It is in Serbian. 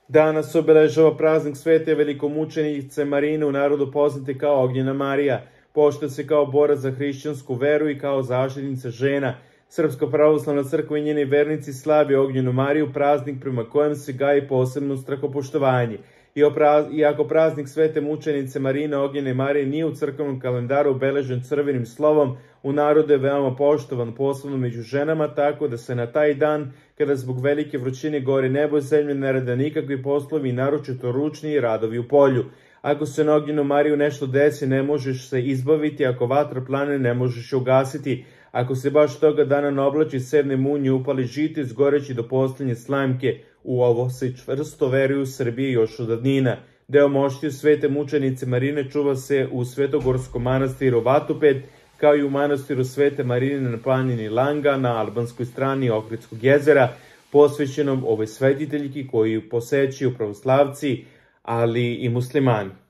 Danas obeležava praznik svete velikomučenice Marine, u narodu poznate kao Ognjena Marija. Poštuje se kao borac za hrišćansku veru i kao zaštitnica žena. Srpska pravoslavna crkva i njeni vernici slavi Ognjenu Mariju, praznik prema kojem se gaji posebno strahopoštovanje. Iako praznik svete mučenice Marine Ognjene Marije nije u crkvenom kalendaru obeležen crvenim slovom, u narodu je veoma poštovan, posebno među ženama, tako da se na taj dan, kada zbog velike vrućine gori nebo i zemlje, ne rade nikakvi poslovi, naročito ručni radovi u polju. Ako se na Ognjenu Mariju nešto desi, ne možeš se izbaviti, ako vatra plane, ne možeš je ugasiti. Ako se baš toga dana ne oblači, sedne munje, upali žito, izgoreći do poslednje slamke. U ovo se čvrsto veruju u Srbiji još od davnina. Deo moštiju svete mučenice Marine čuva se u Svetogorskom manastiru Vatupet, kao i u manastiru Svete Marine na planini Langa, na albanskoj strani Ohridskog jezera, posvećenom ovoj svetiteljki koju posećuju pravoslavci, ali i muslimani.